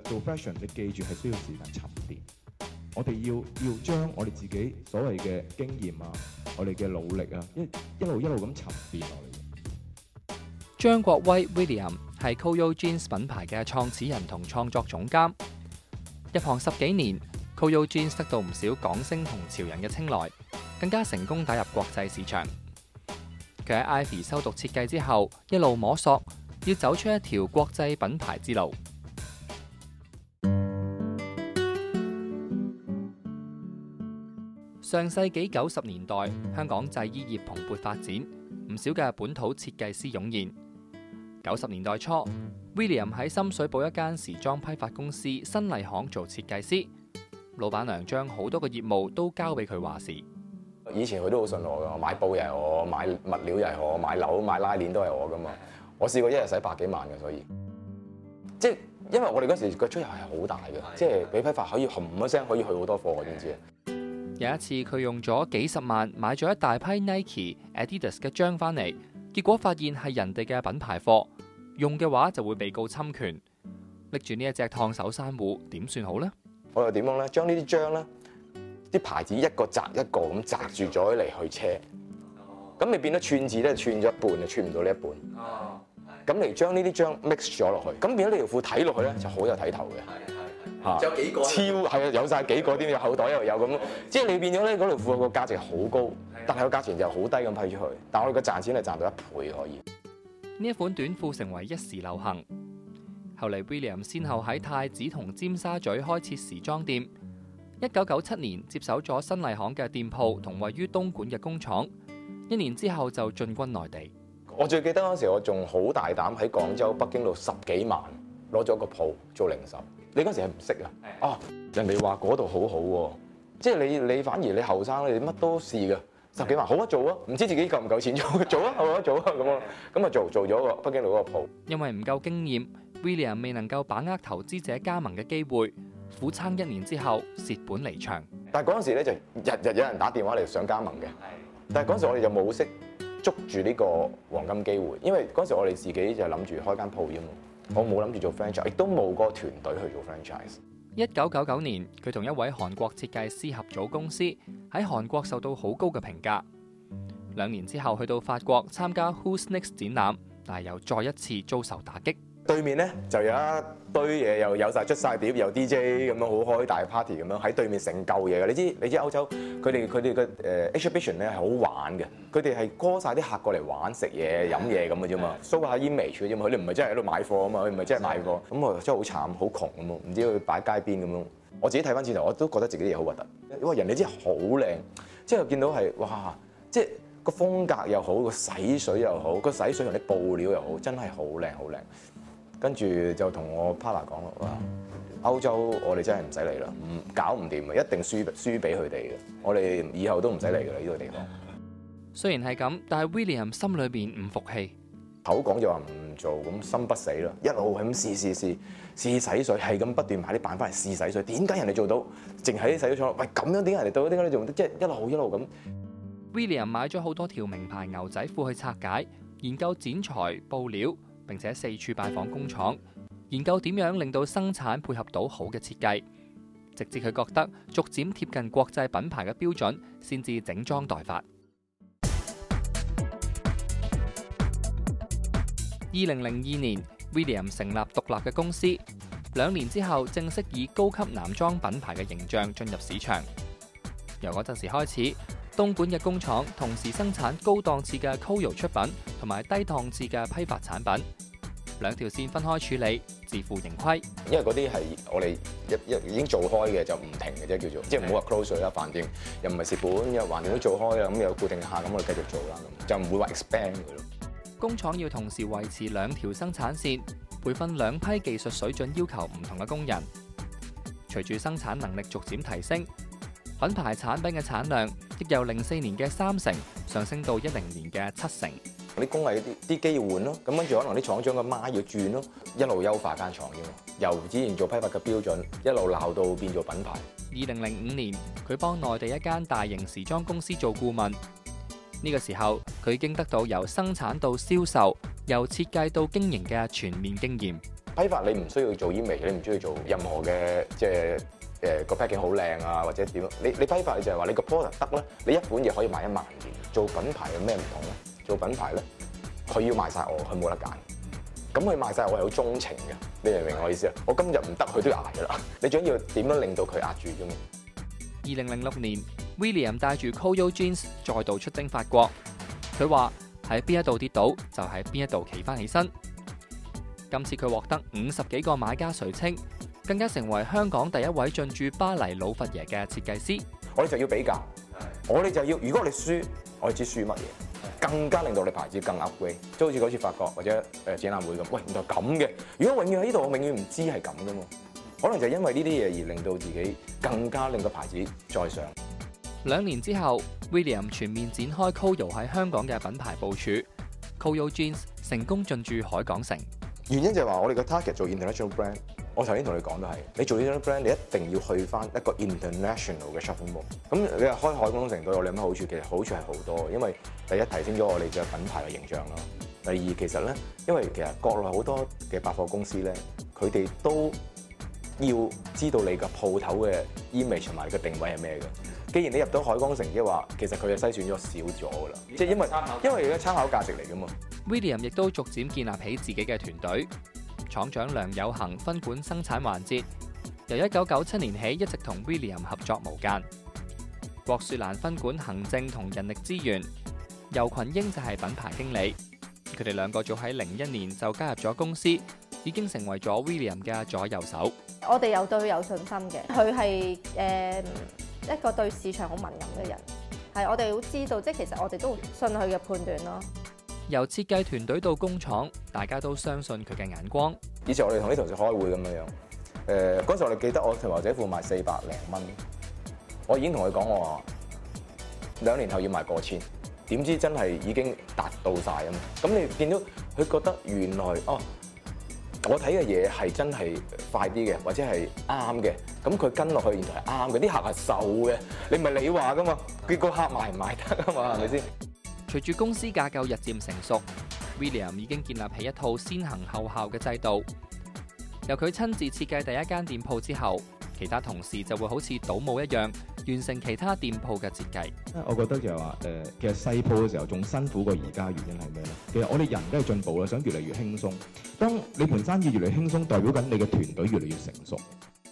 做 fashion， 你記住係需要時間沉澱。我哋要將我哋自己所謂嘅經驗啊，我哋嘅努力啊，一路咁沉澱落嚟。 張國威 William 係 Coyo Jeans 品牌嘅創始人同創作總監。入行10幾年 ，Coyo Jeans 得到唔少港星同潮人嘅青睞，更加成功打入國際市場。佢喺 Ivy 修讀設計之後，一路摸索，要走出一條國際品牌之路。上世紀90年代，香港製衣業蓬勃發展，唔少嘅本土設計師湧現。90年代初 ，William 喺深水埗一間時裝批發公司新麗行做設計師，老闆娘將好多嘅業務都交俾佢話事。 以前佢都好信我㗎，買布又係我，買物料又係我，買樓買拉鏈都係我㗎嘛。我試過一日使100幾萬嘅，所以即係因為我哋嗰時個出入係好大嘅，即係俾批發可以冚一聲可以去好多貨嘅，知唔知啊？ 有一次佢用咗幾十萬買咗一大批 Nike、Adidas 嘅章翻嚟，結果發現係人哋嘅品牌貨，用嘅話就會被告侵權。拎住呢一隻燙手山芋點算好呢？ 我又點樣咧？將呢啲章咧，啲牌子一個擲一個咁擲住咗嚟去車，咁你變咗串字咧，串咗一半就串唔到呢一半。咁嚟將呢啲章 mix 咗落去，咁變咗呢條褲睇落去咧就好有睇頭嘅。 仲有幾個超係啊，有晒幾個添，有口袋又有咁，即係你變咗咧嗰條褲個價值好高，但係個價錢就好低咁批出去。但係我哋個賺錢係賺到1倍可以。 呢一款短褲成為一時流行，後嚟 William 先後喺太子同尖沙咀開設時裝店。1997年接手咗新麗行嘅店鋪同位於東莞嘅工廠，1年之後就進軍內地。 我最記得嗰時我仲好大膽喺廣州、北京度10幾萬攞咗個鋪做零售。你嗰時係唔識啊？哦，人哋話嗰度好好喎，即係你反而你後生你乜都試㗎，10幾萬好啊做啊，唔知自己夠唔夠錢做啊，好啊做啊咁啊做咗個北京路嗰個鋪。 因為唔夠經驗 ，William 未能夠把握投資者加盟嘅機會，苦撐1年之後蝕本離場。 但係嗰陣時咧就日有人打電話嚟想加盟嘅，但係嗰陣時我哋就冇識捉住呢個黃金機會，因為嗰陣時我哋自己就諗住開間鋪啫嘛。我冇諗住做 franchise， 亦都冇個團隊去做 franchise。 1999年，佢同一位韓國設計師合組公司，喺韓國受到好高嘅評價。2年之後去到法國參加 Who's Next 展覽，但係又再一次遭受打擊。 對面咧就有一堆嘢，又有晒出晒碟，又 DJ 咁樣好開大 party 咁樣喺對面成嚿嘢嘅。你知歐洲佢哋嘅exhibition 咧係好玩嘅，佢哋係 call 晒啲客過嚟玩食嘢飲嘢咁嘅啫嘛，show 下 image 嘅啫嘛，佢哋唔係真係喺度買貨啊嘛，佢唔係真係買貨，咁我真係好慘好窮咁咯，唔知佢擺街邊咁樣。我自己睇翻轉頭，我都覺得自己啲嘢好核突，因為人哋真係好靚，即係見到係哇，即係個風格又好，個洗水又好，個洗水同啲布料又好，真係好靚好靚。跟住就同我 partner 講咯，話歐洲我哋真係唔使嚟啦，搞唔掂嘅，一定輸俾佢哋嘅，我哋以後都唔使嚟㗎啦呢個地方。 雖然係咁，但係 William 心裏邊唔服氣， 口講就話唔做，咁心不死啦，一路係咁試洗水，係咁不斷買啲板翻嚟試洗水。點解人哋做到，淨係啲洗水廠？喂，咁樣點解人哋到？點解你做唔到？即係一路咁。 William 買咗好多條名牌牛仔褲去拆解，研究剪裁、布料。並且4處拜訪工廠，研究點樣令到生產配合到好嘅設計，直至佢覺得逐漸貼近國際品牌嘅標準，先至整裝待發。2002年 ，William 成立獨立嘅公司，2年之後正式以高級男裝品牌嘅形象進入市場。由嗰陣時開始，東莞嘅工廠同時生產高檔次嘅 Coyo 出品同埋低檔次嘅批發產品，2條線分開處理，自負盈虧。 因為嗰啲係我哋已經做開嘅，就唔停嘅啫，叫做即係唔好話 close 啦，飯店又唔係蝕本，又橫掂都做開啦，咁有固定客，咁我哋繼續做啦，咁就唔會話 expand 佢咯。 工廠要同時維持2條生產線，培訓2批技術水準要求唔同嘅工人。隨住生產能力逐漸提升，品牌產品嘅產量亦由04年嘅30%上升到10年嘅70%。 啲工藝啲機要換咯，咁跟住可能啲廠長嘅媽要轉咯，一路優化間廠啫嘛。由之前做批發嘅標準，一路鬧到變做品牌。 2005年，佢幫內地一間大型時裝公司做顧問。呢個時候，佢已經得到由生產到銷售、由設計到經營嘅全面經驗。 批發你唔需要做 image，你唔需要做任何嘅即係個 packing 好靚啊，或者點？你批發你就係話你個 product 得咧，你一本嘢可以賣1萬件。做品牌有咩唔同咧？做品牌咧，佢要賣晒我，佢冇得揀。咁佢賣晒我係好鍾情嘅，你明唔明我意思啊？我今日唔得，佢都要捱㗎啦。你最緊要點樣令到佢壓住啫嘛 ？2006年 ，William 帶住 Coyo Jeans 再度出征法國。佢話喺邊一度跌倒，就喺邊一度企翻起身。今次佢獲得50幾個買家垂青，更加成為香港第一位進駐巴黎老佛爺嘅設計師。 我哋就要比較，我哋就要，如果我哋輸，我哋知輸乜嘢，更加令到你牌子更 upgrade， 即好似嗰次法國或者展覽會咁。喂，原來咁嘅，如果永遠喺呢度，我永遠唔知係咁噶嘛。可能就因為呢啲嘢而令到自己更加令個牌子再上。 2年之後 ，William 全面展開 Coyo 喺香港嘅品牌部署 ，Coyo Jeans 成功進駐海港城。 原因就係話我哋個 target 做 international brand。我頭先同你講都係，你做呢張 brand，你一定要去翻一個 international 嘅 shopping mall。咁你話開海港城對我哋有咩好處？其實好處係好多，因為第一提升咗我哋嘅品牌嘅形象啦。第二其實咧，因為其實國內好多嘅百貨公司咧，佢哋都要知道你個鋪頭嘅 image 同埋你個定位係咩嘅。既然你入到海港城，即係話其實佢就篩選咗少咗㗎啦。即係因為而家參考價值嚟㗎嘛。 William 亦都逐漸建立起自己嘅團隊。廠長梁有恒分管生產環節，由1997年起一直同 William 合作無間。郭雪蘭分管行政同人力資源，游群英就係品牌經理。佢哋兩個早喺01年就加入咗公司，已經成為咗 William 嘅左右手。 我哋有對佢有信心嘅，佢係一個對市場好敏感嘅人，係我哋好知道，即係其實我哋都信佢嘅判斷咯。 由設計團隊到工廠，大家都相信佢嘅眼光。 以前我哋同啲同事開會咁樣，嗰時我哋記得我條牛仔褲賣400零蚊，我已經同佢講我話2年後要賣過千，點知真係已經達到晒啊嘛！咁你見到佢覺得原來我睇嘅嘢係真係快啲嘅，或者係啱嘅，咁佢跟落去原來係啱嘅，啲客係受嘅，你唔係你話噶嘛，佢個客買唔買得啊嘛，係咪先？ 隨住公司架構日漸成熟 ，William 已經建立起一套先行後效嘅制度。由佢親自設計第一間店鋪之後，其他同事就會好似倒模一樣，完成其他店鋪嘅設計。 我覺得就係話其實細鋪嘅時候仲辛苦過而家，原因係咩咧？其實我哋人都係進步啦，想越嚟越輕鬆。當你盤生意越嚟越輕鬆，代表緊你嘅團隊越嚟越成熟。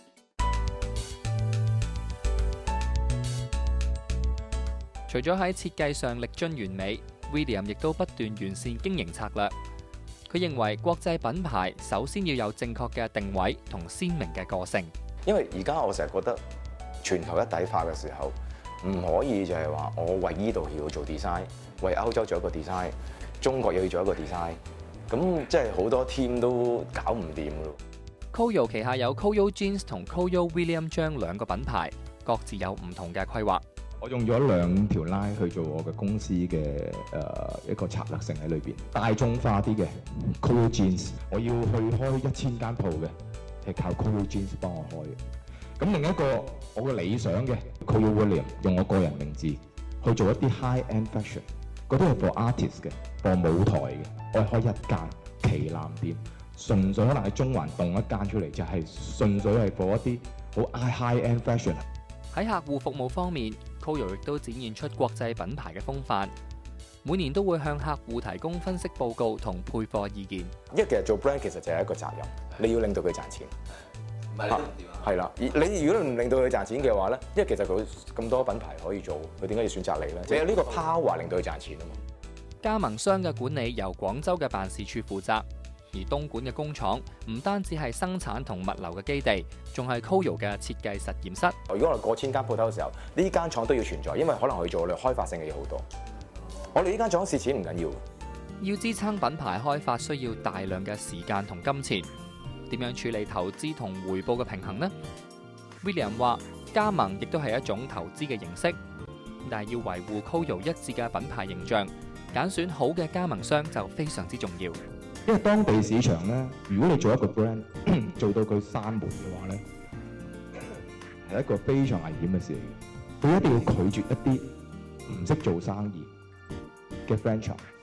除咗喺設計上力臻完美 ，William 亦都不斷完善經營策略。佢認為國際品牌首先要有正確嘅定位同鮮明嘅個性。 因為而家我成日覺得全球一體化嘅時候，唔可以就係話我為依度要做 design， 為歐洲做一個 design， 中國又要做一個 design， 咁即係好多 team 都搞唔掂咯。 Coyo 旗下有 Coyo Jeans 同 Coyo William Cheung 兩個品牌，各自有唔同嘅規劃。 我用咗2條 line 去做我嘅公司嘅一個策略性喺裏邊，大眾化啲嘅 Coyo Jeans， 我要去開1000間鋪嘅，係靠 Coyo Jeans 幫我開嘅。咁另一個我嘅理想嘅 Coyo William， 用我個人名字去做一啲 high end fashion， 嗰啲係 for artist 嘅 ，for 舞台嘅。我係開1間旗艦店，純粹可能喺中環動一間出嚟，就係純粹係 for 一啲好 high end fashion。 喺客戶服務方面，Coyo 亦都展現出國際品牌嘅風範，每年都會向客戶提供分析報告同配貨意見。 因為其實做 brand 其實就係一個責任，你要令到佢賺錢。唔係係啦，你如果唔令到佢賺錢嘅話咧，因為其實佢咁多品牌可以做，佢點解要選擇你咧？就係呢個 power 令到佢賺錢啊嘛。 加盟商嘅管理由廣州嘅辦事處負責，而東莞嘅工廠唔單止係生產同物流嘅基地，仲係 Coyo 嘅設計實驗室。 如果我哋過千間鋪頭嘅時候，呢間廠都要存在，因為可能去做我哋開發性嘅嘢好多。我哋呢間廠蝕錢唔緊要， 要支撐品牌開發需要大量嘅時間同金錢，點樣處理投資同回報嘅平衡呢？ William 話加盟亦都係一種投資嘅形式，但係要維護 Coyo 一致嘅品牌形象，揀選好嘅加盟商就非常之重要。 因為當地市場咧，如果你做一個 brand 做到佢閂門嘅話咧，係一個非常危險嘅事嚟嘅。佢一定要拒絕一啲唔識做生意嘅 franchise，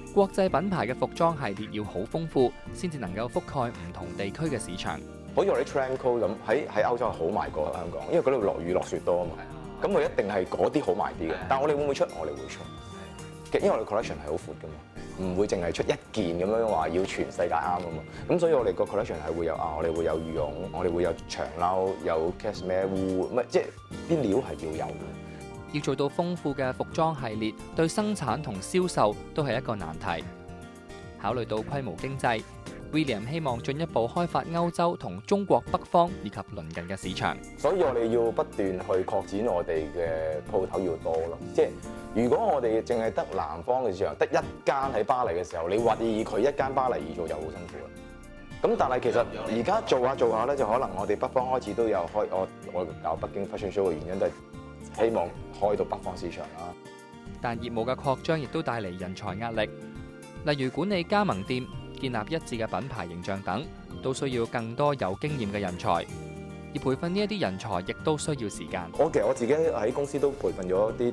國際品牌嘅服裝系列要好豐富，先至能夠覆蓋唔同地區嘅市場。 好似我哋 Trenco 咁喺歐洲係好賣過香港，因為嗰度落雨落雪多啊嘛。咁佢一定係嗰啲好賣啲嘅。但係我哋會唔會出？我哋會出。因為我哋 collection 係好闊㗎嘛，唔會淨係出一件咁樣話要全世界啱啊嘛。咁所以我哋個 collection 係會有我哋會有羽絨，我哋會有長褸，有 cashmere wool，唔係即係啲料係要有嘅。 要做到豐富嘅服裝系列，對生產同銷售都係一個難題。考慮到規模經濟，William 希望進一步開發歐洲同中國北方以及鄰近嘅市場。 所以我哋要不斷去擴展我哋嘅鋪頭要多咯。即係如果我哋淨係得南方嘅市場，得一間喺巴黎嘅時候，你話以佢一間巴黎而做就好辛苦啦。咁但係其實而家做下咧，就可能我哋北方開始都有開。我搞北京 Fashion Show 嘅原因就係希望開到北方市場啦。 但業務嘅擴張亦都帶嚟人才壓力，例如管理加盟店、建立一致嘅品牌形象等，都需要更多有經驗嘅人才。而培訓呢一啲人才亦都需要時間。 其實我自己喺公司都培訓咗啲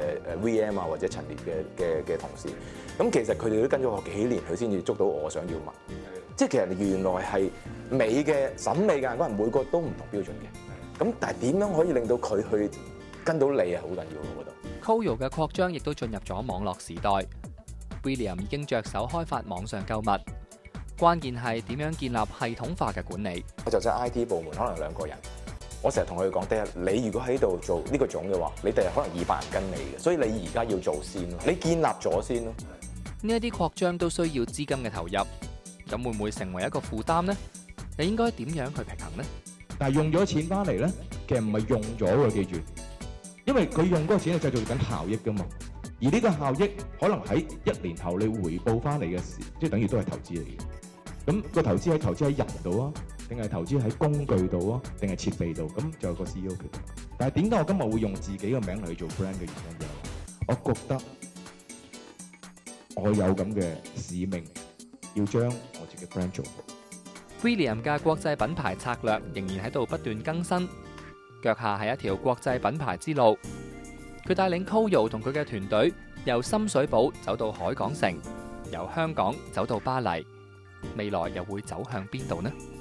VM 啊或者陳列嘅同事。咁其實佢哋都跟咗我幾年，佢先至捉到我想要乜。即係其實原來係美嘅審美嘅眼光，每個都唔同標準嘅。咁但係點樣可以令到佢去跟到你係好緊要嘅，我覺得。 Coyo 嘅擴張亦都進入咗網絡時代。William 已經着手開發網上購物，關鍵係點樣建立系統化嘅管理。 我就喺 IT 部門，可能2個人。我成日同佢哋講，第日你如果喺度做呢個種嘅話，你第日可能200人跟你嘅，所以你而家要做先咯，你建立咗先咯。 呢一啲擴張都需要資金嘅投入，咁會唔會成為一個負擔呢？又應該點樣去平衡呢？ 但係用咗錢翻嚟咧，其實唔係用咗喎，記住，因為佢用嗰個錢係製造緊效益㗎嘛。而呢個效益可能喺1年後你回報翻嚟嘅時，即係等於都係投資嚟嘅。咁個投資喺人度啊，定係投資喺工具度啊，定係設備度？咁就有個 CEO 決定。但係點解我今日會用自己嘅名嚟去做 brand 嘅原因就係，我覺得我有咁嘅使命，要將我自己 brand 做好。 William 嘅國際品牌策略仍然喺度不斷更新，腳下係一條國際品牌之路。佢帶領 Coyo 同佢嘅團隊由深水埗走到海港城，由香港走到巴黎，未來又會走向邊度呢？